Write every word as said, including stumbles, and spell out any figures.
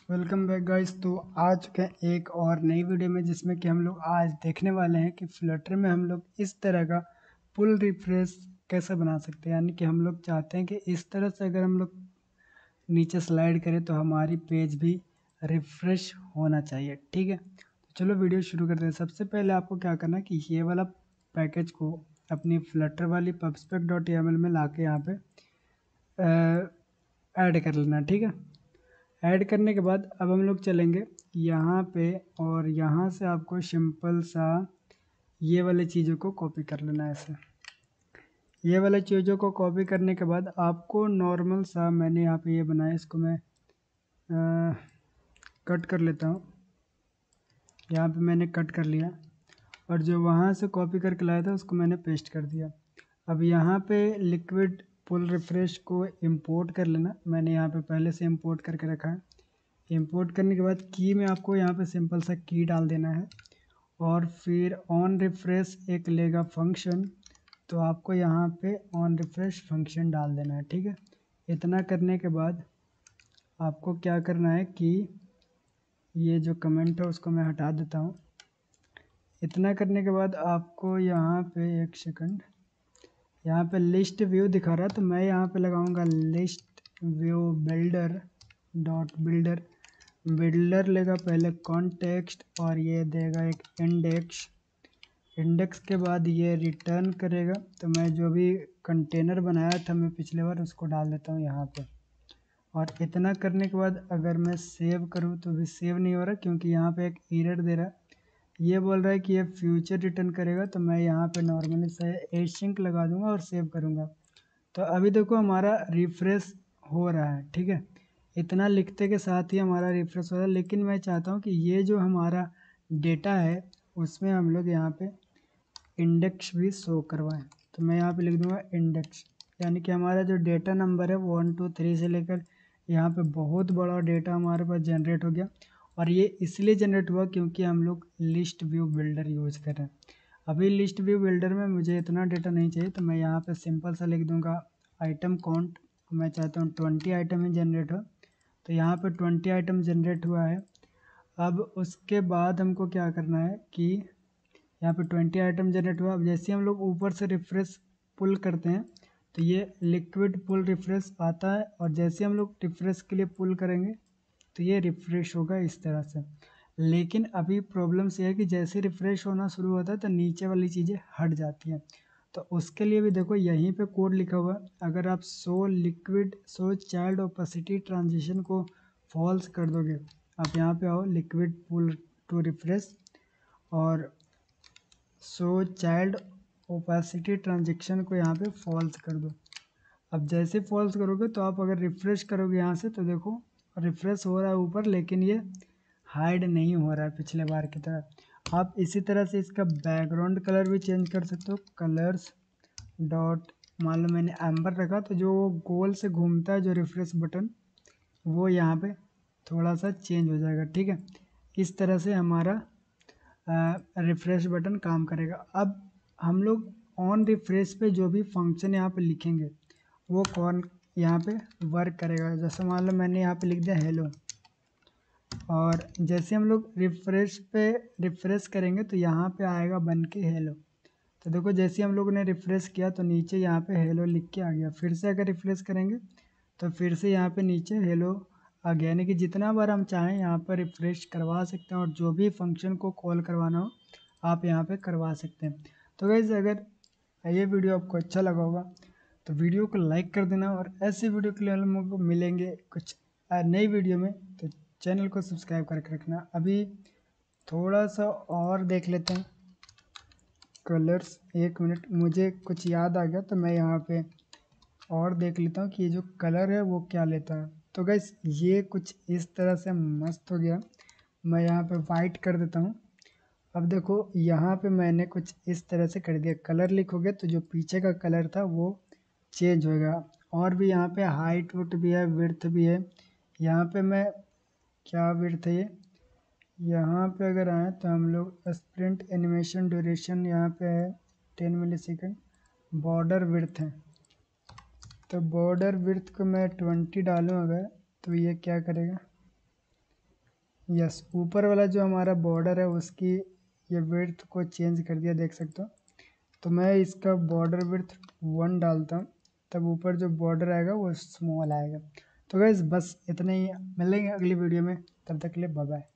Welcome back guys. तो आ चुके हैं एक और नई वीडियो में, जिसमें कि हम लोग आज देखने वाले हैं कि फ्लटर में हम लोग इस तरह का पुल रिफ्रेश कैसे बना सकते हैं। यानी कि हम लोग चाहते हैं कि इस तरह से अगर हम लोग नीचे स्लाइड करें तो हमारी पेज भी रिफ्रेश होना चाहिए। ठीक है, तो चलो वीडियो शुरू करते हैं। सबसे पहले आपको क्या करना है कि ये वाला पैकेज को अपनी फ्लटर वाली पबस्पेक डॉट एम एल में ला के यहाँ पे ऐड कर लेना। ठीक है, ऐड करने के बाद अब हम लोग चलेंगे यहाँ पे और यहाँ से आपको सिंपल सा ये वाली चीज़ों को कॉपी कर लेना है। ऐसे ये वाले चीज़ों को कॉपी करने के बाद आपको नॉर्मल सा, मैंने यहाँ पे ये बनाया, इसको मैं आ, कट कर लेता हूँ। यहाँ पे मैंने कट कर लिया और जो वहाँ से कॉपी करके लाया था उसको मैंने पेस्ट कर दिया। अब यहाँ पे लिक्विड पुल रिफ्रेश को इंपोर्ट कर लेना। मैंने यहाँ पे पहले से इंपोर्ट करके रखा है। इंपोर्ट करने के बाद की में आपको यहाँ पे सिंपल सा की डाल देना है और फिर ऑन रिफ्रेश एक लेगा फंक्शन, तो आपको यहाँ पे ऑन रिफ्रेश फंक्शन डाल देना है। ठीक है, इतना करने के बाद आपको क्या करना है कि ये जो कमेंट है उसको मैं हटा देता हूँ। इतना करने के बाद आपको यहाँ पे एक सेकंड, यहाँ पे लिस्ट व्यू दिखा रहा है, तो मैं यहाँ पे लगाऊंगा list view builder dot builder. Builder लेगा पहले कॉन्टेक्स्ट और ये देगा एक इंडेक्स। इंडेक्स के बाद ये रिटर्न करेगा, तो मैं जो भी कंटेनर बनाया था मैं पिछले बार उसको डाल देता हूँ यहाँ पे। और इतना करने के बाद अगर मैं सेव करूँ तो भी सेव नहीं हो रहा, क्योंकि यहाँ पे एक एरर दे रहा है। ये बोल रहा है कि ये फ्यूचर रिटर्न करेगा, तो मैं यहाँ पे नॉर्मली से एसिंक लगा दूंगा और सेव करूँगा। तो अभी देखो हमारा रिफ्रेश हो रहा है। ठीक है, इतना लिखते के साथ ही हमारा रिफ्रेश हो रहा है। लेकिन मैं चाहता हूँ कि ये जो हमारा डेटा है उसमें हम लोग यहाँ पे इंडेक्स भी शो करवाएं। तो मैं यहाँ पे लिख दूँगा इंडेक्स, यानी कि हमारा जो डेटा नंबर है वन टू थ्री से लेकर यहाँ पे बहुत बड़ा डेटा हमारे पास जनरेट हो गया। और ये इसलिए जनरेट हुआ क्योंकि हम लोग लिस्ट व्यू बिल्डर यूज़ कर रहे हैं। अभी लिस्ट व्यू बिल्डर में मुझे इतना डेटा नहीं चाहिए, तो मैं यहाँ पे सिंपल सा लिख दूँगा आइटम काउंट। मैं चाहता हूँ ट्वेंटी आइटम ही जनरेट हो, तो यहाँ पे ट्वेंटी आइटम जनरेट हुआ है। अब उसके बाद हमको क्या करना है कि यहाँ पे ट्वेंटी आइटम जनरेट हुआ। अब जैसे हम लोग ऊपर से रिफ्रेश पुल करते हैं तो ये लिक्विड पुल रिफ्रेश आता है, और जैसे हम लोग रिफ्रेश के लिए पुल करेंगे तो ये रिफ्रेश होगा इस तरह से। लेकिन अभी प्रॉब्लम ये है कि जैसे रिफ्रेश होना शुरू होता है तो नीचे वाली चीज़ें हट जाती हैं। तो उसके लिए भी देखो यहीं पे कोड लिखा हुआ है। अगर आप so liquid so child opacity transition को फॉल्स कर दोगे, आप यहाँ पे आओ लिक्विड पुल टू रिफ्रेश और सो चाइल्ड ओपेसिटी ट्रांजेक्शन को यहाँ पे फॉल्स कर दो। अब जैसे फॉल्स करोगे तो आप अगर रिफ्रेश करोगे यहाँ से तो देखो रिफ्रेश हो रहा है ऊपर, लेकिन ये हाइड नहीं हो रहा है पिछले बार की तरह। आप इसी तरह से इसका बैकग्राउंड कलर भी चेंज कर सकते हो। कलर्स डॉट, मान लो मैंने एम्बर रखा, तो जो गोल से घूमता है जो रिफ्रेश बटन, वो यहाँ पे थोड़ा सा चेंज हो जाएगा। ठीक है, इस तरह से हमारा रिफ्रेश बटन काम करेगा। अब हम लोग ऑन रिफ्रेश पे जो भी फंक्शन यहाँ पे लिखेंगे वो कौन यहाँ पे वर्क करेगा। जैसे मान लो मैंने यहाँ पे लिख दिया हेलो, और जैसे हम लोग रिफ्रेश पे रिफ्रेश करेंगे तो यहाँ पे आएगा बन के हेलो। तो देखो जैसे हम लोगों ने रिफ्रेश किया तो नीचे यहाँ पे हेलो लिख के आ गया। फिर से अगर रिफ्रेश करेंगे तो फिर से यहाँ पे नीचे हेलो आ गया। यानी कि जितना बार हम चाहें यहाँ पर रिफ्रेश करवा सकते हैं, और जो भी फंक्शन को कॉल करवाना हो आप यहाँ पे करवा सकते हैं। तो गाइस अगर ये वीडियो आपको अच्छा लगा होगा तो वीडियो को लाइक कर देना, और ऐसे वीडियो के लिए हम लोग को मिलेंगे कुछ नई वीडियो में, तो चैनल को सब्सक्राइब करके रखना। अभी थोड़ा सा और देख लेते हैं कलर्स। एक मिनट, मुझे कुछ याद आ गया तो मैं यहाँ पे और देख लेता हूँ कि ये जो कलर है वो क्या लेता है। तो गैस ये कुछ इस तरह से मस्त हो गया। मैं यहाँ पे वाइट कर देता हूँ। अब देखो यहाँ पे मैंने कुछ इस तरह से कर दिया, कलर लिखोगे तो जो पीछे का कलर था वो चेंज होगा। और भी यहाँ पे हाइट वुट भी है, विड्थ भी है। यहाँ पे मैं क्या विड्थ है ये, यहाँ पे अगर आए तो हम लोग स्प्रिंट एनिमेशन ड्यूरेशन यहाँ पे है ten millisecond. Border width है, तो बॉर्डर विड्थ को मैं ट्वेंटी डालूँ अगर, तो ये क्या करेगा, यस, ऊपर वाला जो हमारा बॉर्डर है उसकी ये विड्थ को चेंज कर दिया, देख सकते हो। तो मैं इसका बॉर्डर विड्थ वन डालता हूँ, तब ऊपर जो बॉर्डर आएगा वो स्मॉल आएगा। तो गाइस बस इतना ही, मिलेंगे अगली वीडियो में, तब तक के लिए बाय बाय।